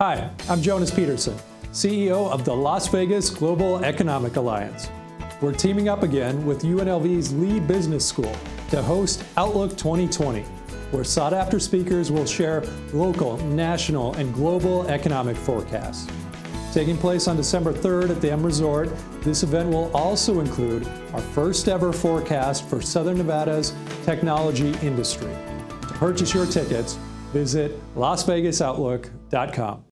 Hi, I'm Jonas Peterson, CEO of the Las Vegas Global Economic Alliance. We're teaming up again with UNLV's Lee Business School to host Outlook 2020, where sought-after speakers will share local, national, and global economic forecasts. Taking place on December 3rd at the M Resort, this event will also include our first ever forecast for Southern Nevada's technology industry. To purchase your tickets, visit LasVegasOutlook.com.